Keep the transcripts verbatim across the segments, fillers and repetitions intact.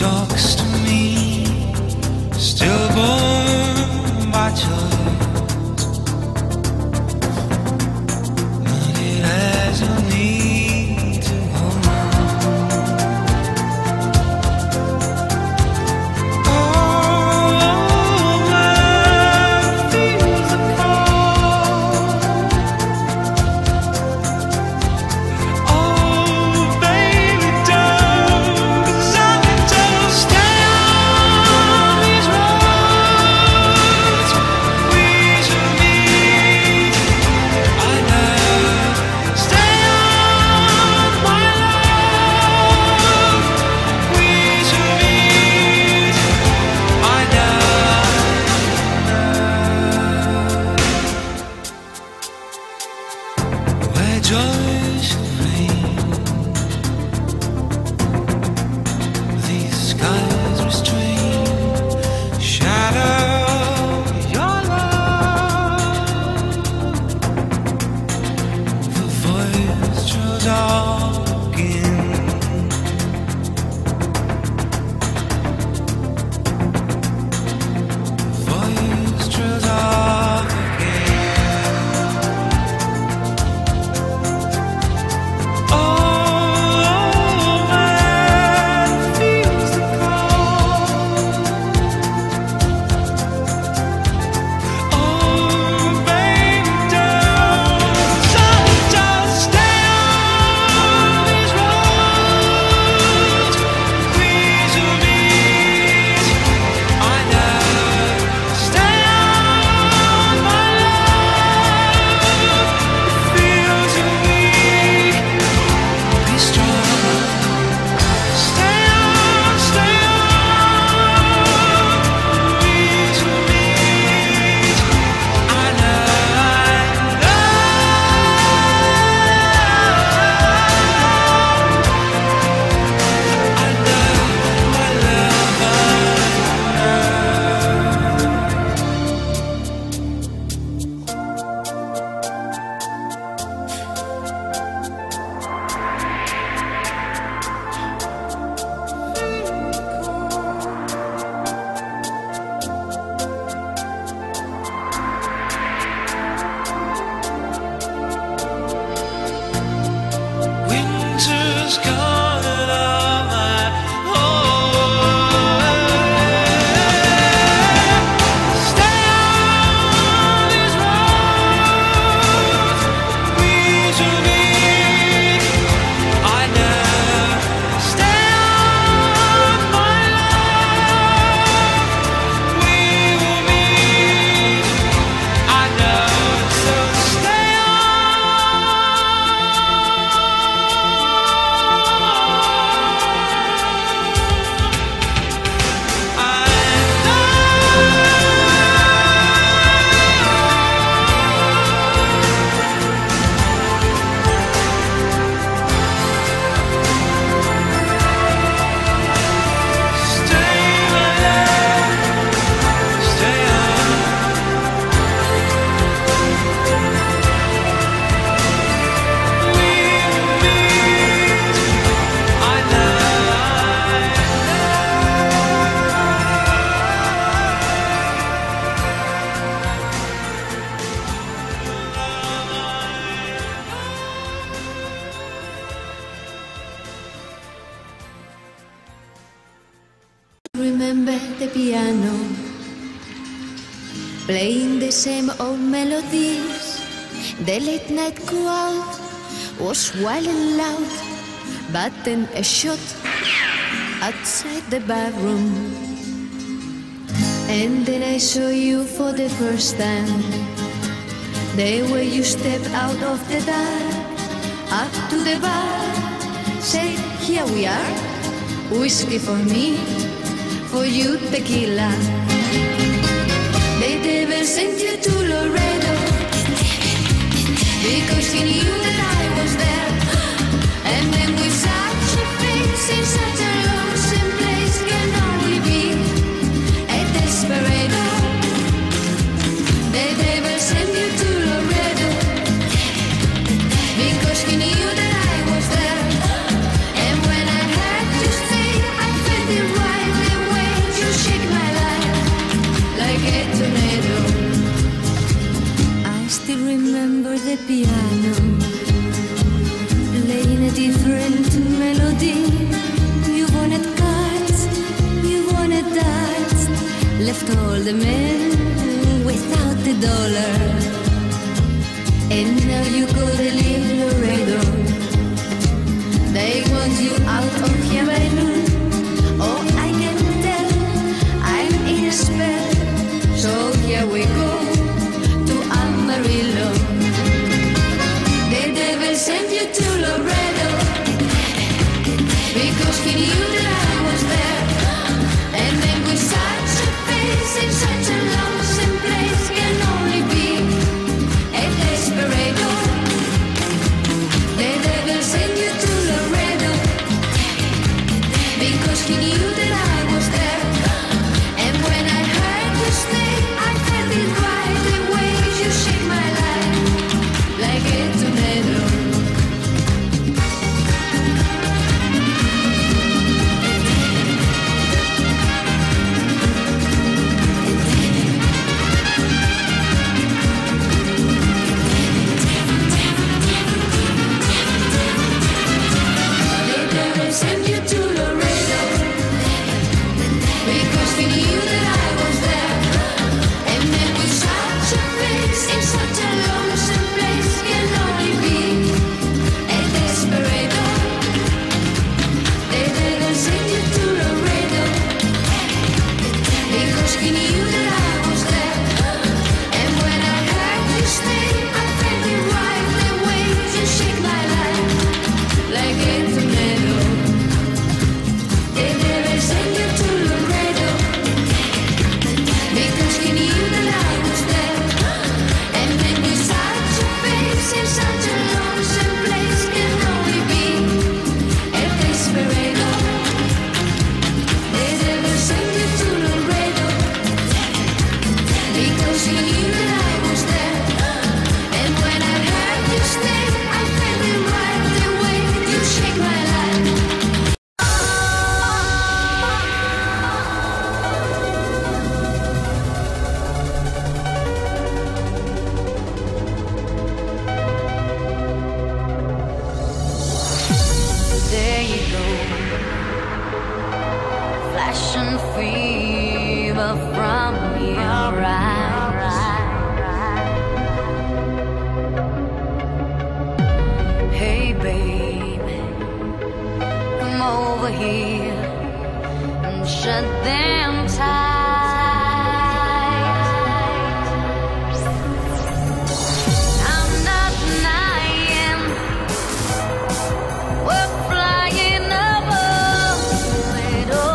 talks to me, stillborn by choice, but it has no need to hold on. Oh, man feels the cold. Oh, baby, don't, 'cause I can just stay on these roads. We should meet, I love. Stay on, my love. We should meet, I love. Where joy should reign, these skies restrain. Shadow your love, the voice draws talking. Voice trails off again. Oh, man feels the cold. Oh, baby, don't. So just stay on these roads. We should meet, I love. Stay on, my love. Feel to me, be strong. Stay on, stay on. We should meet, I love. I love, I winter's gone and all my home. Stay on these roads. We should meet, I love. Stay on, my love. We will meet, I love. So stay Remember the piano playing the same old melodies. The late night crowd was wild and loud, but then a shot outside the barroom, and then I saw you for the first time. The way you stepped out of the dark up to the bar, said, "Here we are, whiskey for me, for you tequila." The devil sent you to Laredo because he knew that I was there. And then with such a face in such a lonesome place can only be a desperado. The devil sent you to Laredo because he knew that I was there. And when I had to stay, I felt it right. left all the men without the dollar. And now you go to live Laredo. They want you out of here by noon. Oh, I can tell I'm in a spell. So here we go to Amarillo. The devil sent you to Laredo because he knew that I was there. And then with such a face in such a lonesome place can only be a desperado. The devil sent you to Laredo because he knew that I was there. And when I heard you stay, I felt it right the way you shake my life like a tornado. Send you to Laredo because he knew that I was there. And then with such a face in such a lonesome place can only be a desperado. They didn't send you to Laredo because he knew that I was there. And when I heard you stay, I felt it right the way you shake my life like a tornado. They never send you to Laredo because he knew that I was there. And then with such a face in such a lonesome place can only be a desperado. They never send you to Laredo because he knew that I was there. And when I heard you stay, I felt it right the way you shake my life. There you go, flashing fever from your eyes. Hey baby, come over here and shut them tight. I'm not denying we're flying above Laredo.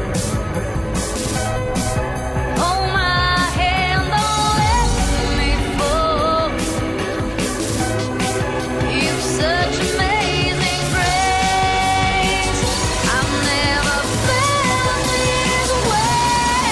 Hold my hand, don't let me fall. You've such amazing grace. I've never felt this way.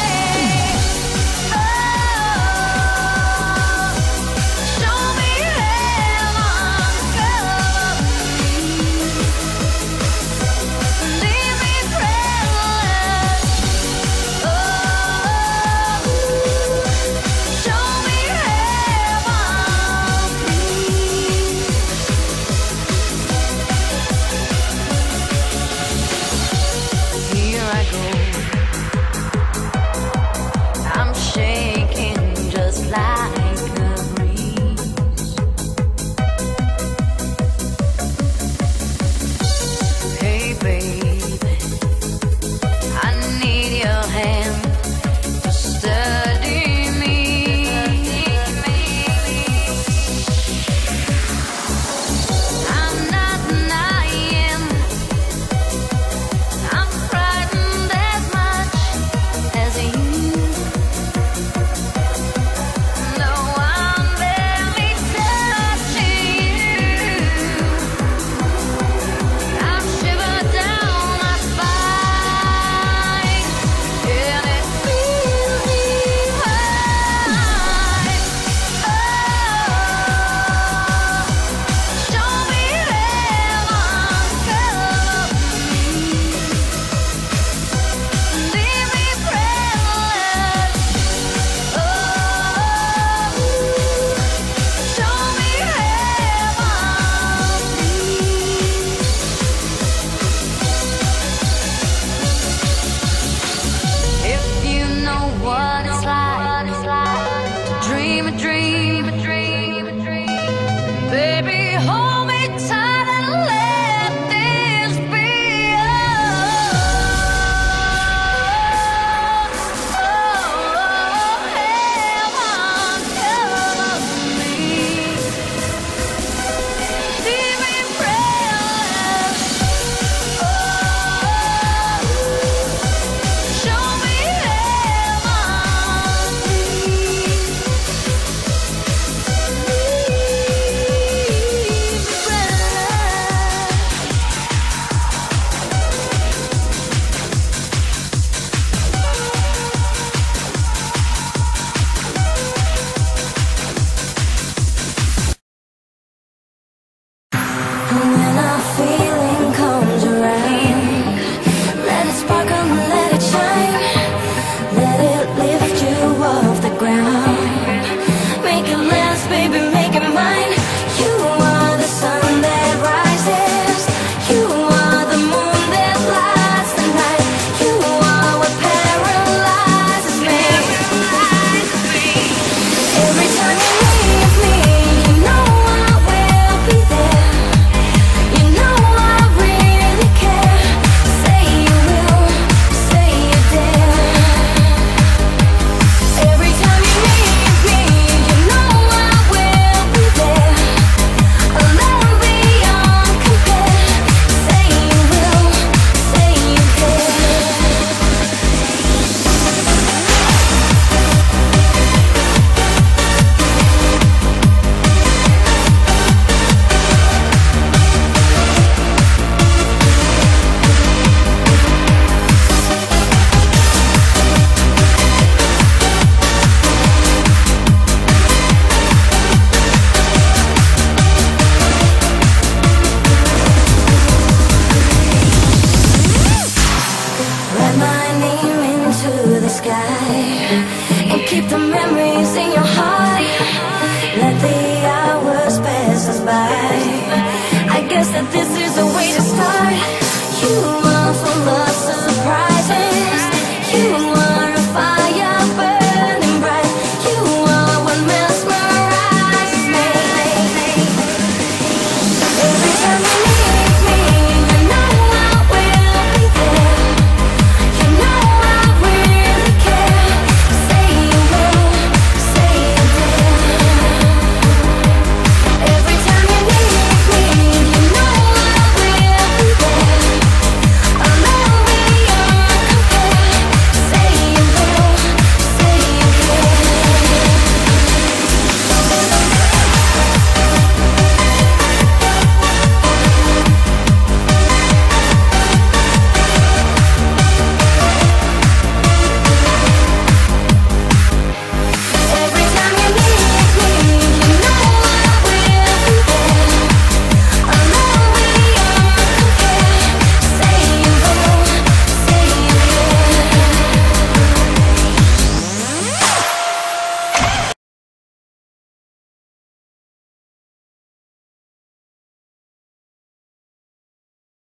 my name into the sky and keep the memories in your heart. Let the hours pass us by. I guess that this is the way to start. You run for love.